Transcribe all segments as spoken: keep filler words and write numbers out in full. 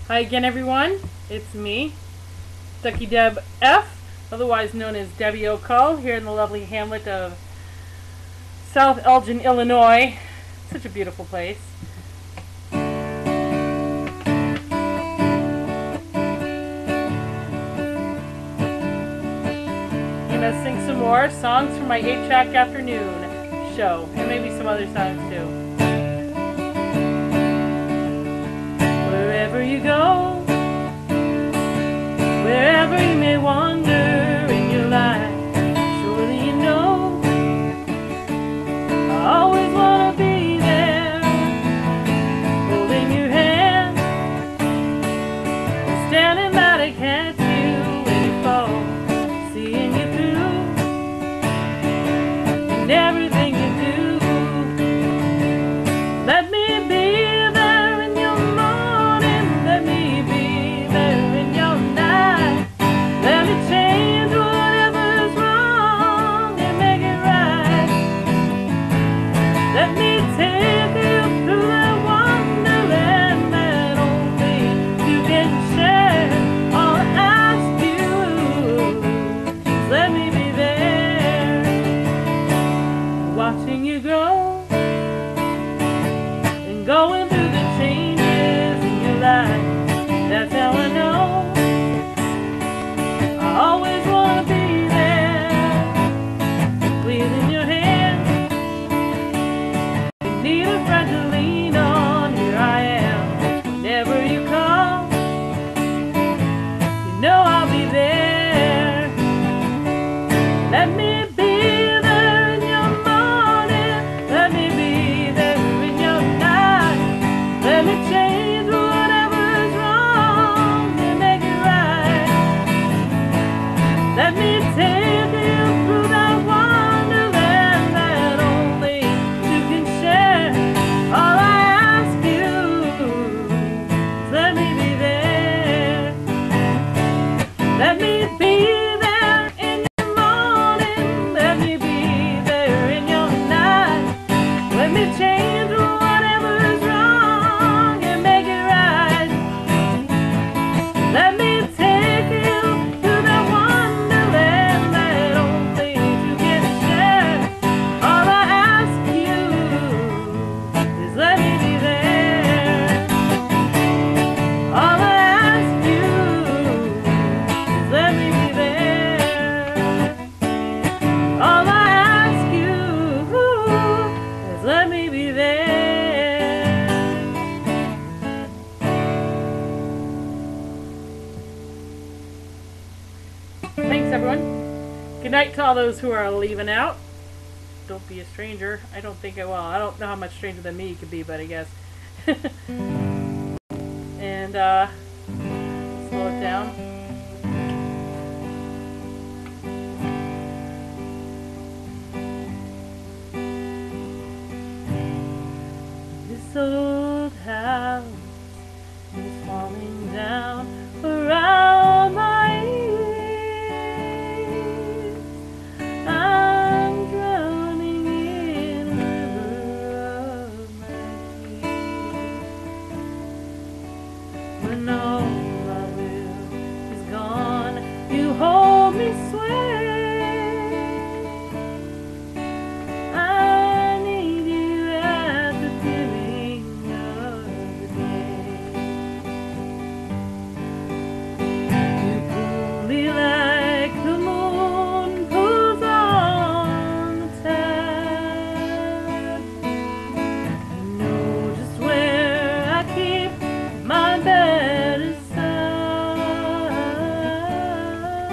Hi again, everyone. It's me, Ducky Deb F, otherwise known as Debbie O'Cull, here in the lovely hamlet of South Elgin, Illinois. Such a beautiful place. I'm gonna sing some more songs from my eight track afternoon show, and maybe some other songs too. Wherever you go, wherever you may wander in your life, surely you know I always want to be there, holding your hand, standing by to catch you when you fall, seeing you through and everything you do. Let me be there in your morning, let me be there in your night. Let me change whatever's wrong and make it right. Let me take you through that wonderland that only you can share. All I ask you is let me be there, watching you grow and going through the changes in your life. That's how I know I always want to be there, pleasing your hand. You need a friend to lean on. Here I am whenever you call. You know I'll be there. Let me be there in your morning, let me be there in your night. Let me change whatever's wrong and make it right. Let me take you through that wonderland that only you can share. All I ask you is let me be there. Let me be there in your morning, let me be there in your night. Let me change whatever's wrong and make it right. Let me take you to that wonderland that only you can share. All I ask you is let me be there. All I ask you is let me be there. All I ask you is let me be there. Thanks, everyone. Good night to all those who are leaving out. Don't be a stranger. I don't think I will. I don't know how much stranger than me you could be, but I guess. And, uh, slow it down. This old house is falling down around my ears. I'm drowning in a river of my tears. When all my will is gone, you hold me sway. I need you at the beginning of the day. You pull me like the moon pulls on the tide. You know just where I keep my better side.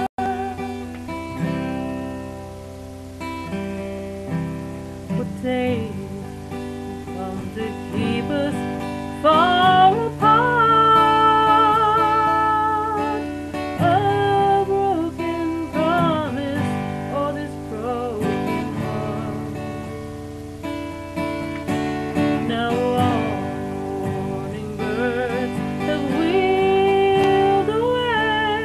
What days come to keep us far apart? A broken promise or this broken heart. Now all warning birds have wheeled away.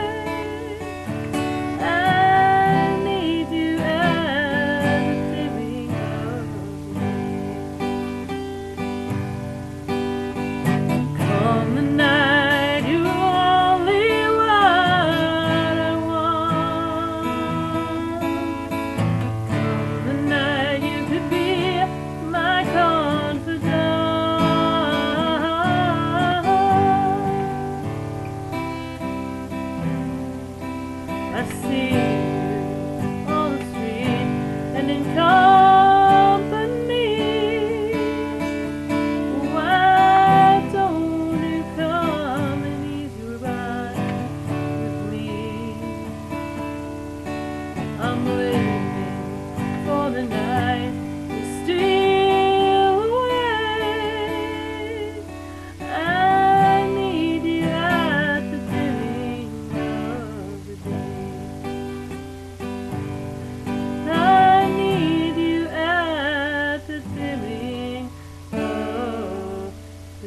I need you at the dimming of the day.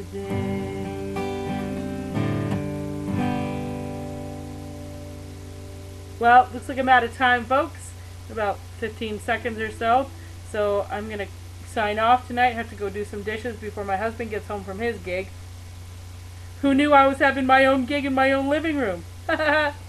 today. Well, looks like I'm out of time, folks. About fifteen seconds or so. So I'm going to sign off tonight. I have to go do some dishes before my husband gets home from his gig. Who knew I was having my own gig in my own living room?